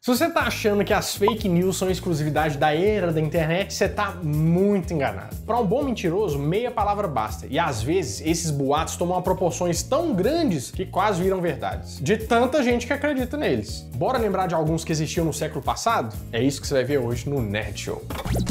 Se você tá achando que as fake news são exclusividade da era da internet, você tá muito enganado. Para um bom mentiroso, meia palavra basta. E às vezes, esses boatos tomam proporções tão grandes que quase viram verdades. De tanta gente que acredita neles. Bora lembrar de alguns que existiam no século passado? É isso que você vai ver hoje no Nerd Show.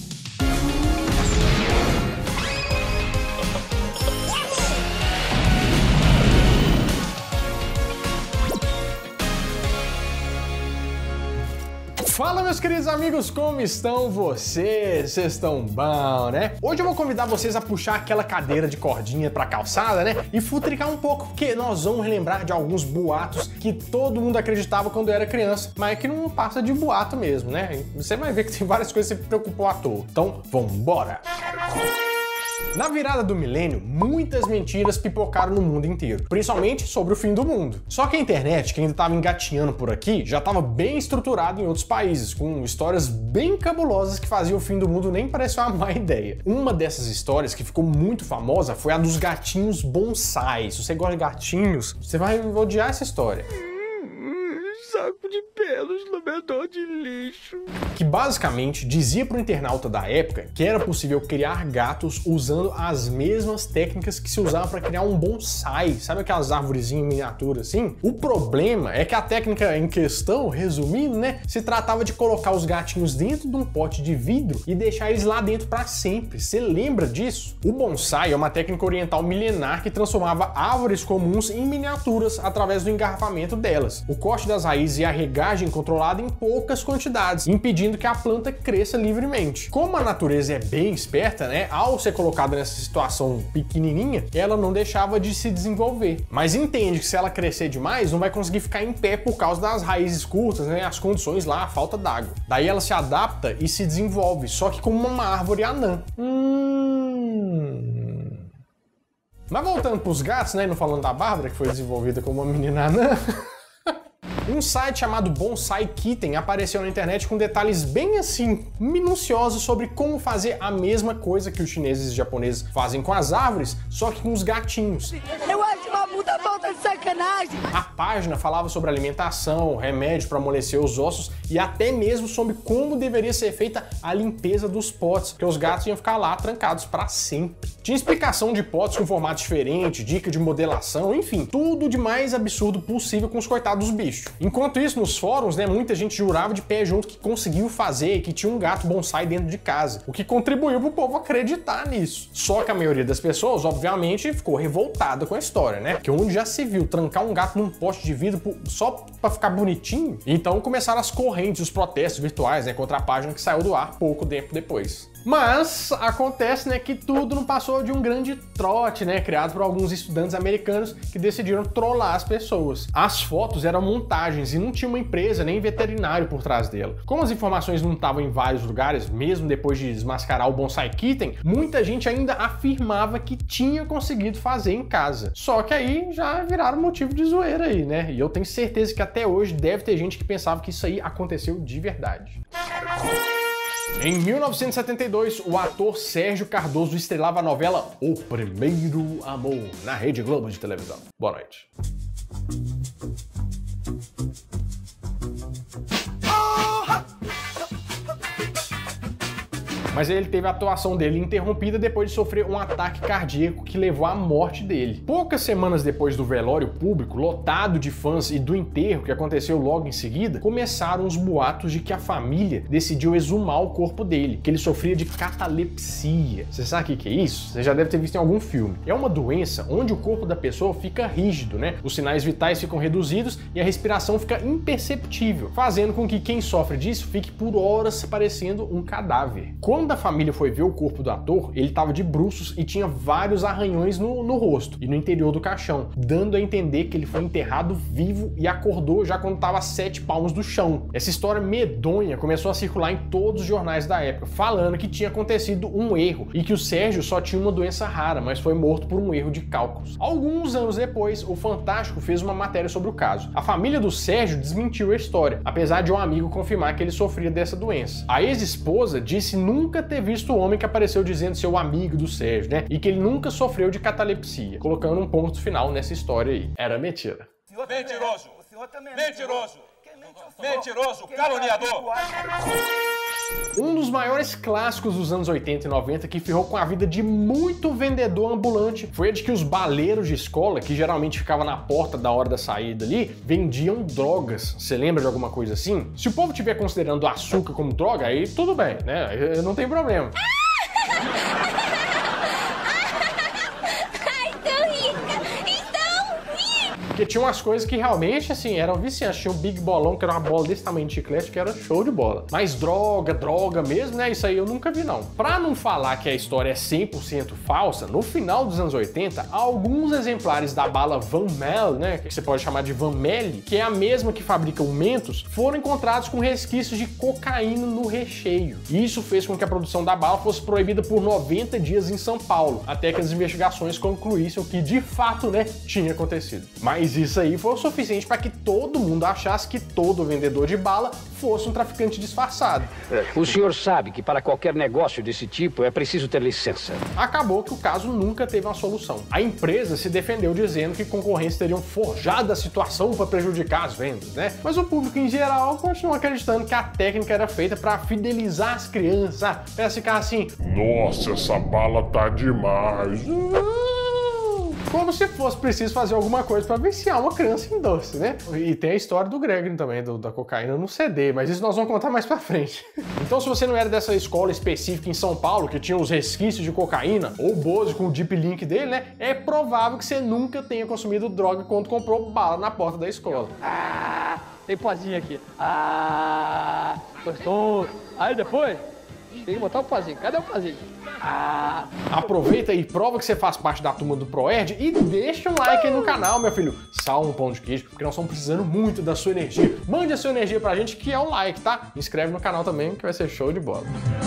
Fala, meus queridos amigos, como estão vocês? Vocês estão bom, né? Hoje eu vou convidar vocês a puxar aquela cadeira de cordinha pra calçada, né? E futricar um pouco, porque nós vamos relembrar de alguns boatos que todo mundo acreditava quando era criança, mas que não passa de boato mesmo, né? Você vai ver que tem várias coisas que você preocupou à toa. Então, vambora! Na virada do milênio, muitas mentiras pipocaram no mundo inteiro, principalmente sobre o fim do mundo. Só que a internet, que ainda estava engatinhando por aqui, já estava bem estruturada em outros países, com histórias bem cabulosas que faziam o fim do mundo nem parecer uma má ideia. Uma dessas histórias que ficou muito famosa foi a dos gatinhos bonsai. Se você gosta de gatinhos, você vai odiar essa história. Saco de pelos no medor de lixo. Que basicamente dizia pro internauta da época que era possível criar gatos usando as mesmas técnicas que se usava para criar um bonsai, sabe aquelas arvorezinhas em miniatura assim? O problema é que a técnica em questão, resumindo, né, se tratava de colocar os gatinhos dentro de um pote de vidro e deixar eles lá dentro para sempre. Você lembra disso? O bonsai é uma técnica oriental milenar que transformava árvores comuns em miniaturas através do engarrafamento delas. O corte das raízes e a regagem controlada em poucas quantidades, impedindo que a planta cresça livremente. Como a natureza é bem esperta, né, ao ser colocada nessa situação pequenininha, ela não deixava de se desenvolver. Mas entende que se ela crescer demais, não vai conseguir ficar em pé por causa das raízes curtas, né, as condições lá, a falta d'água. Daí ela se adapta e se desenvolve, só que como uma árvore anã. Mas voltando pros gatos, né, não falando da Bárbara, que foi desenvolvida como uma menina anã. Um site chamado Bonsai Kitten apareceu na internet com detalhes bem assim, minuciosos sobre como fazer a mesma coisa que os chineses e japoneses fazem com as árvores, só que com os gatinhos. Eu acho uma puta falta de sacanagem. A página falava sobre alimentação, remédio para amolecer os ossos e até mesmo sobre como deveria ser feita a limpeza dos potes, porque os gatos iam ficar lá trancados para sempre. Tinha explicação de potes com formato diferente, dica de modelação, enfim, tudo de mais absurdo possível com os coitados dos bichos. Enquanto isso, nos fóruns, né, muita gente jurava de pé junto que conseguiu fazer, que tinha um gato bonsai dentro de casa, o que contribuiu pro povo acreditar nisso. Só que a maioria das pessoas, obviamente, ficou revoltada com a história, né? Que onde já se viu trancar um gato num poste de vidro só pra ficar bonitinho? Então começaram as correntes, os protestos virtuais, né, contra a página que saiu do ar pouco tempo depois. Mas acontece, né, que tudo não passou de um grande trote, né, criado por alguns estudantes americanos que decidiram trollar as pessoas. As fotos eram montagens e não tinha uma empresa nem veterinário por trás dela. Como as informações não estavam em vários lugares, mesmo depois de desmascarar o Bonsai Kitten, muita gente ainda afirmava que tinha conseguido fazer em casa. Só que aí já viraram motivo de zoeira aí, né? E eu tenho certeza que até hoje deve ter gente que pensava que isso aí aconteceu de verdade. Em 1972, o ator Sérgio Cardoso estrelava a novela O Primeiro Amor, na Rede Globo de televisão. Boa noite. Mas ele teve a atuação dele interrompida depois de sofrer um ataque cardíaco que levou à morte dele. Poucas semanas depois do velório público, lotado de fãs, e do enterro que aconteceu logo em seguida, começaram os boatos de que a família decidiu exumar o corpo dele, que ele sofria de catalepsia. Você sabe o que é isso? Você já deve ter visto em algum filme. É uma doença onde o corpo da pessoa fica rígido, né? Os sinais vitais ficam reduzidos e a respiração fica imperceptível, fazendo com que quem sofre disso fique por horas parecendo um cadáver. Quando a família foi ver o corpo do ator, ele estava de bruços e tinha vários arranhões no rosto e no interior do caixão, dando a entender que ele foi enterrado vivo e acordou já quando estava a 7 palmos do chão. Essa história medonha começou a circular em todos os jornais da época, falando que tinha acontecido um erro e que o Sérgio só tinha uma doença rara, mas foi morto por um erro de cálculos. Alguns anos depois, o Fantástico fez uma matéria sobre o caso. A família do Sérgio desmentiu a história, apesar de um amigo confirmar que ele sofria dessa doença. A ex-esposa disse nunca ter visto o homem que apareceu dizendo ser o amigo do Sérgio, né? E que ele nunca sofreu de catalepsia, colocando um ponto final nessa história aí. Era mentira. Mentiroso! Mentiroso! Mentiroso, caluniador! Um dos maiores clássicos dos anos 80 e 90 que ferrou com a vida de muito vendedor ambulante foi a de que os baleiros de escola, que geralmente ficavam na porta da hora da saída ali, vendiam drogas. Você lembra de alguma coisa assim? Se o povo estiver considerando açúcar como droga, aí tudo bem, né? Não tem problema. Porque tinha umas coisas que realmente, assim, eram viciantes. Tinha um Big Bolão, que era uma bola desse tamanho de chiclete, que era show de bola. Mas droga mesmo, né? Isso aí eu nunca vi, não. Pra não falar que a história é 100% falsa, no final dos anos 80, alguns exemplares da bala Van Melle, né? Que você pode chamar de Van Melle, que é a mesma que fabrica o Mentos, foram encontrados com resquícios de cocaína no recheio. E isso fez com que a produção da bala fosse proibida por 90 dias em São Paulo, até que as investigações concluíssem o que de fato, né, tinha acontecido. Mas isso aí foi o suficiente para que todo mundo achasse que todo vendedor de bala fosse um traficante disfarçado. O senhor sabe que para qualquer negócio desse tipo é preciso ter licença. Acabou que o caso nunca teve uma solução. A empresa se defendeu dizendo que concorrentes teriam forjado a situação para prejudicar as vendas, né? Mas o público em geral continua acreditando que a técnica era feita para fidelizar as crianças, para ficar assim: nossa, essa bala tá demais. Como se fosse preciso fazer alguma coisa para viciar uma criança em doce, né? E tem a história do Gregory também, da cocaína no CD, mas isso nós vamos contar mais pra frente. Então, se você não era dessa escola específica em São Paulo, que tinha os resquícios de cocaína, ou o Bozo com o Deep Link dele, né? É provável que você nunca tenha consumido droga quando comprou bala na porta da escola. Tem pozinho aqui. Gostoso. Aí depois, tem que botar o pozinho. Cadê o pozinho? Aproveita e prova que você faz parte da turma do ProErd e deixa um like aí no canal, meu filho. Sal um pão de queijo, porque nós estamos precisando muito da sua energia. Mande a sua energia pra gente, que é o like, tá? Inscreve no canal também, que vai ser show de bola.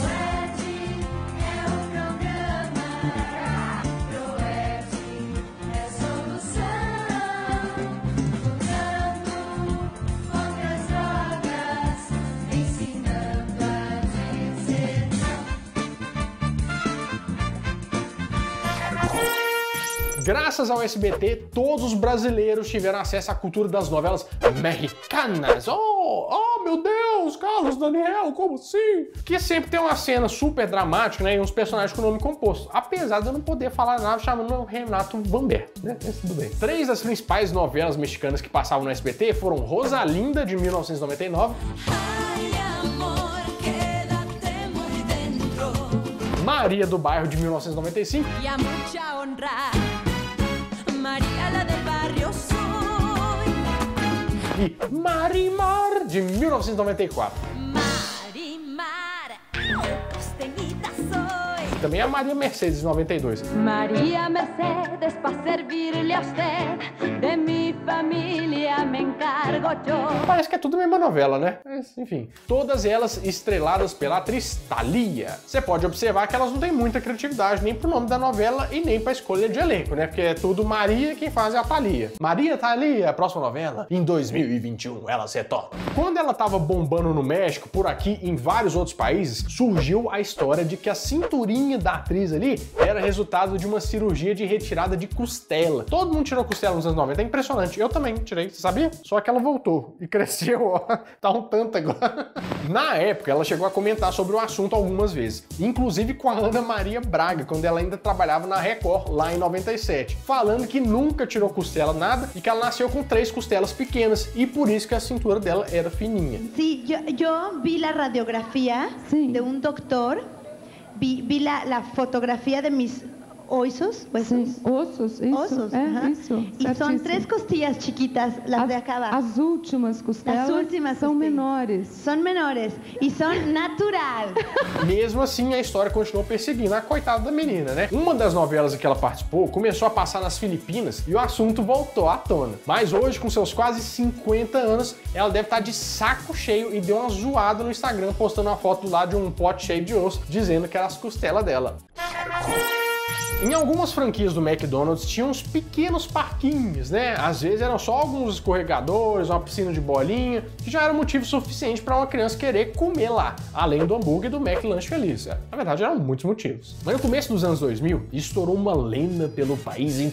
Graças ao SBT, todos os brasileiros tiveram acesso à cultura das novelas mexicanas. Oh, meu Deus, Carlos Daniel, como assim? Que sempre tem uma cena super dramática, né, e uns personagens com nome composto. Apesar de eu não poder falar nada chamando o Renato Vamberto, né? Mas tudo bem. 3 das principais novelas mexicanas que passavam no SBT foram Rosalinda, de 1999. Maria do Bairro, de 1995. E Marimar, de 1994. Também a Maria Mercedes, de 92. Maria Mercedes, para servir-lhe a usted, de mi família me encargo eu. Parece que é tudo a mesma novela, né? Mas, enfim, todas elas estreladas pela atriz Thalia. Você pode observar que elas não têm muita criatividade nem pro nome da novela e nem pra escolha de elenco, né? Porque é tudo Maria, quem faz é a Thalia. Maria Thalia, a próxima novela, em 2021, ela se retorna. Quando ela tava bombando no México, por aqui e em vários outros países, surgiu a história de que a cinturinha da atriz ali era resultado de uma cirurgia de retirada de costela. Todo mundo tirou costela nos anos 90, é impressionante. Eu também tirei, você sabia? Só que ela voltou e cresceu, ó. Tá um tanto agora. Na época, ela chegou a comentar sobre o assunto algumas vezes, inclusive com a Ana Maria Braga, quando ela ainda trabalhava na Record, lá em 97, falando que nunca tirou costela nada e que ela nasceu com 3 costelas pequenas e por isso que a cintura dela era fininha. Sí, yo vi a radiografia de doctor. Vi la fotografía de mis osos, huesos. Ossos, isso. Osos, isso. E são 3 costillas chiquitas, las de acá abaixo. As últimas costelas são menores. São menores e são natural. Mesmo assim, a história continuou perseguindo a coitada da menina, né? Uma das novelas em que ela participou começou a passar nas Filipinas e o assunto voltou à tona. Mas hoje, com seus quase 50 anos, ela deve estar de saco cheio e deu uma zoada no Instagram postando uma foto do lado de um pote cheio de osso, dizendo que era as costelas dela. Em algumas franquias do McDonald's tinham uns pequenos parquinhos, né? Às vezes eram só alguns escorregadores, uma piscina de bolinha, que já era motivo suficiente para uma criança querer comer lá, além do hambúrguer e do McLanche Feliz. Na verdade, eram muitos motivos. Mas no começo dos anos 2000, estourou uma lenda pelo país inteiro.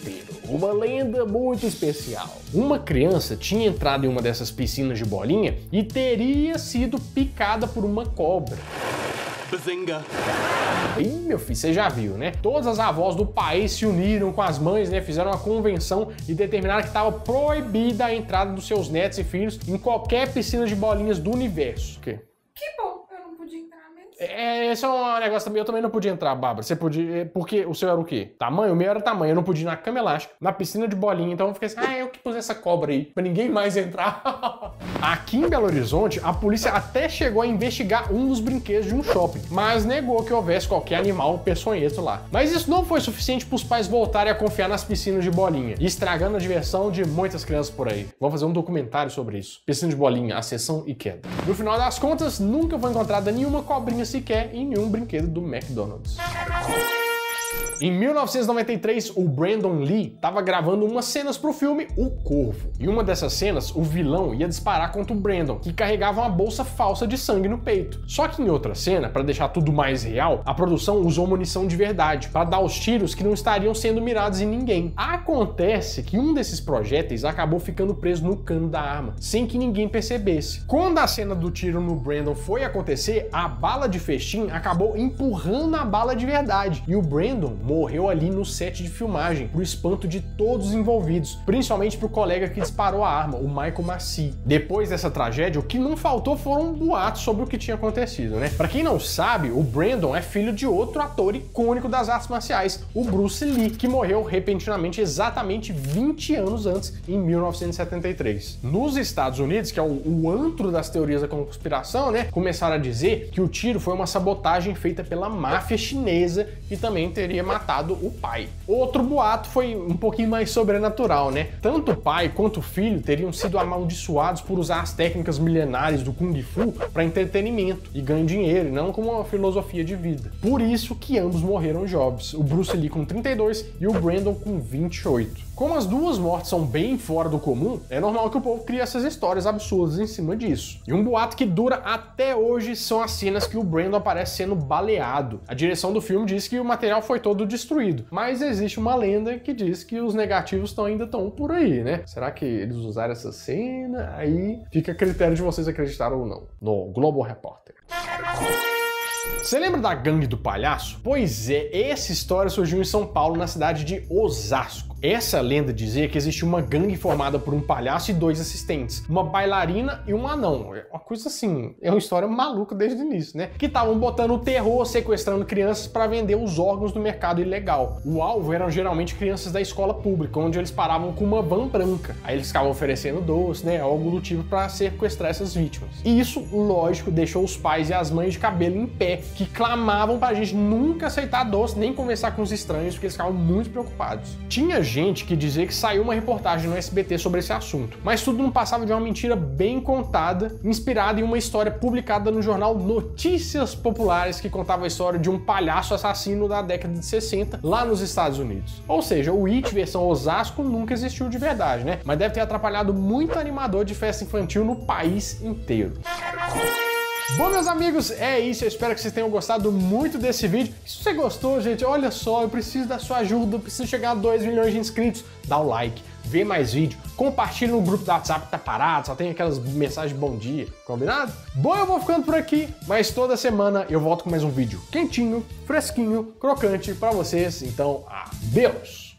uma lenda muito especial. Uma criança tinha entrado em uma dessas piscinas de bolinha e teria sido picada por uma cobra. Bazinga. Ih, meu filho, você já viu, né? Todas as avós do país se uniram com as mães, né? Fizeram uma convenção e determinaram que estava proibida a entrada dos seus netos e filhos em qualquer piscina de bolinhas do universo. O quê? Que bom, eu não podia entrar mesmo. Esse é um negócio também, eu também não podia entrar, Bárbara. Você podia, porque o seu era o quê? Tamanho? O meu era tamanho, eu não podia ir na cama elástica, na piscina de bolinha, então eu fiquei assim, eu que pus essa cobra aí, pra ninguém mais entrar. Aqui em Belo Horizonte, a polícia até chegou a investigar um dos brinquedos de um shopping, mas negou que houvesse qualquer animal peçonhento lá. Mas isso não foi suficiente para os pais voltarem a confiar nas piscinas de bolinha, estragando a diversão de muitas crianças por aí. Vamos fazer um documentário sobre isso. Piscina de bolinha, acessão e queda. No final das contas, nunca foi encontrada nenhuma cobrinha sequer em nenhum brinquedo do McDonald's. Em 1993, o Brandon Lee estava gravando umas cenas para o filme O Corvo. Em uma dessas cenas, o vilão ia disparar contra o Brandon, que carregava uma bolsa falsa de sangue no peito. Só que em outra cena, para deixar tudo mais real, a produção usou munição de verdade para dar os tiros que não estariam sendo mirados em ninguém. Acontece que um desses projéteis acabou ficando preso no cano da arma, sem que ninguém percebesse. Quando a cena do tiro no Brandon foi acontecer, a bala de festim acabou empurrando a bala de verdade, e o Brandon morreu ali no set de filmagem, pro espanto de todos os envolvidos, principalmente pro colega que disparou a arma, o Michael Massey. Depois dessa tragédia, o que não faltou foram boatos sobre o que tinha acontecido, né? Pra quem não sabe, o Brandon é filho de outro ator icônico das artes marciais, o Bruce Lee, que morreu repentinamente exatamente 20 anos antes, em 1973. Nos Estados Unidos, que é o antro das teorias da conspiração, né, começaram a dizer que o tiro foi uma sabotagem feita pela máfia chinesa e também teria matado o pai. Outro boato foi um pouquinho mais sobrenatural, né? Tanto o pai quanto o filho teriam sido amaldiçoados por usar as técnicas milenares do Kung Fu para entretenimento e ganho dinheiro, e não como uma filosofia de vida. Por isso que ambos morreram jovens, o Bruce Lee com 32 e o Brandon com 28. Como as duas mortes são bem fora do comum, é normal que o povo crie essas histórias absurdas em cima disso. E um boato que dura até hoje são as cenas que o Brandon aparece sendo baleado. A direção do filme diz que o material foi todo destruído, mas existe uma lenda que diz que os negativos ainda estão por aí, né? Será que eles usaram essa cena? Aí fica a critério de vocês acreditar ou não. No Globo Repórter. Você lembra da Gangue do Palhaço? Pois é, essa história surgiu em São Paulo, na cidade de Osasco. Essa lenda dizia que existia uma gangue formada por um palhaço e 2 assistentes, uma bailarina e um anão. Uma coisa assim, é uma história maluca desde o início, né? Que estavam botando o terror, sequestrando crianças para vender os órgãos do mercado ilegal. O alvo eram geralmente crianças da escola pública, onde eles paravam com uma van branca. Aí eles ficavam oferecendo doce, né? Algo do tipo para sequestrar essas vítimas. E isso, lógico, deixou os pais e as mães de cabelo em pé, que clamavam pra gente nunca aceitar doce, nem conversar com os estranhos, porque eles ficavam muito preocupados. Tinha gente que dizia que saiu uma reportagem no SBT sobre esse assunto, mas tudo não passava de uma mentira bem contada, inspirada em uma história publicada no jornal Notícias Populares, que contava a história de um palhaço assassino da década de 60 lá nos Estados Unidos. Ou seja, o It versão Osasco nunca existiu de verdade, né? Mas deve ter atrapalhado muito animador de festa infantil no país inteiro. Bom, meus amigos, é isso. Eu espero que vocês tenham gostado muito desse vídeo. Se você gostou, gente, olha só, eu preciso da sua ajuda, eu preciso chegar a 2 milhões de inscritos. Dá o like, vê mais vídeo, compartilha no grupo do WhatsApp que tá parado, só tem aquelas mensagens de bom dia, combinado? Bom, eu vou ficando por aqui, mas toda semana eu volto com mais um vídeo quentinho, fresquinho, crocante pra vocês. Então, adeus!